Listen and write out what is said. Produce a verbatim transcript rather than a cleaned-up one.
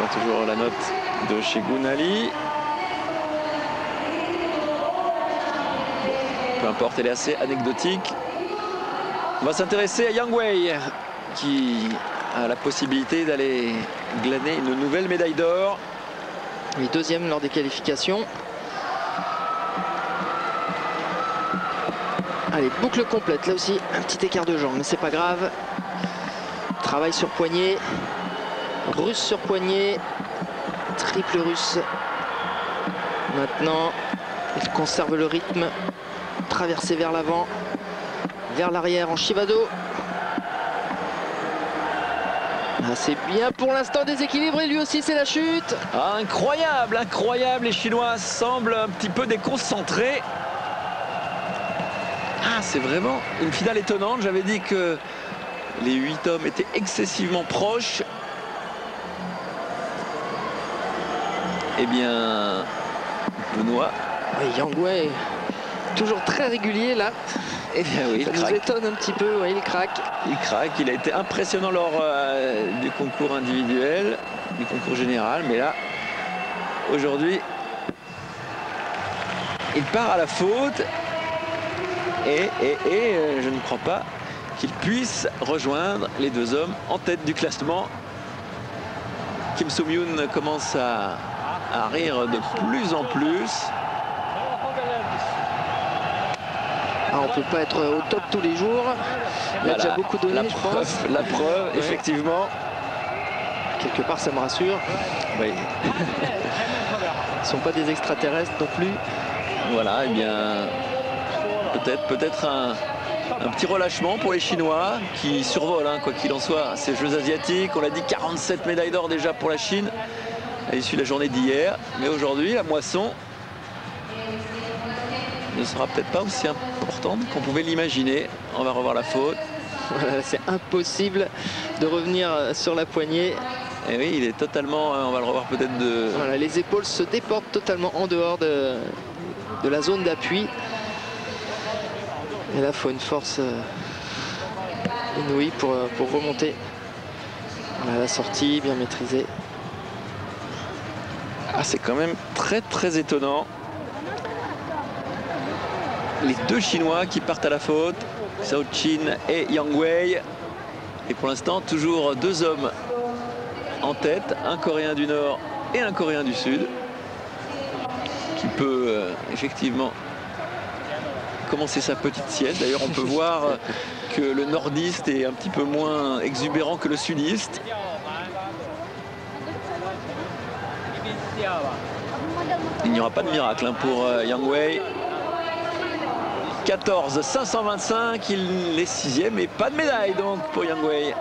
attend toujours la note de Shegun Ali. Peu importe, elle est assez anecdotique. On va s'intéresser à Yang Wei, qui a la possibilité d'aller glaner une nouvelle médaille d'or. Oui, deuxième lors des qualifications. Allez, boucle complète. Là aussi, un petit écart de jambe, mais c'est pas grave. Travail sur poignet. Russe sur poignet. Triple russe. Maintenant, il conserve le rythme. Traversé vers l'avant. Vers l'arrière en Shivado. Ah, c'est bien pour l'instant déséquilibré, lui aussi c'est la chute. Ah, incroyable, incroyable, les Chinois semblent un petit peu déconcentrés. Ah, c'est vraiment une finale étonnante. J'avais dit que les huit hommes étaient excessivement proches. Eh bien, Benoît. Oui, Yang Wei, toujours très régulier là. Eh bien oui, ça il nous craque. étonne un petit peu, oui, il craque. Il craque, il a été impressionnant lors euh, du concours individuel, du concours général, mais là, aujourd'hui, il part à la faute et, et, et euh, je ne crois pas qu'il puisse rejoindre les deux hommes en tête du classement. Kim So-myun commence à, à rire de plus en plus. Ah, on ne peut pas être au top tous les jours. Il a Voilà, déjà beaucoup donné, la je preuve, pense. La preuve, ouais. Effectivement. Quelque part, ça me rassure. Oui. Ils ne sont pas des extraterrestres non plus. Voilà, et eh bien, peut-être peut-être un, un petit relâchement pour les Chinois qui survolent, hein, quoi qu'il en soit, ces Jeux asiatiques. On l'a dit, quarante-sept médailles d'or déjà pour la Chine à l'issue de la journée d'hier. Mais aujourd'hui, la moisson ne sera peut-être pas aussi importante qu'on pouvait l'imaginer. On va revoir la faute. Voilà, c'est impossible de revenir sur la poignée. Et oui, il est totalement, on va le revoir peut-être de... Voilà, les épaules se déportent totalement en dehors de, de la zone d'appui. Et là, il faut une force inouïe pour, pour remonter. Voilà, la sortie, bien maîtrisée. Ah, c'est quand même très très étonnant. Les deux Chinois qui partent à la faute, Zhao Qin et Yang Wei. Et pour l'instant, toujours deux hommes en tête, un Coréen du Nord et un Coréen du Sud, qui peut euh, effectivement commencer sa petite sieste. D'ailleurs, on peut voir que le nordiste est un petit peu moins exubérant que le sudiste. Il n'y aura pas de miracle hein, pour euh, Yang Wei. quatorze cinq cent vingt-cinq, il est sixième et pas de médaille donc pour Yang Wei.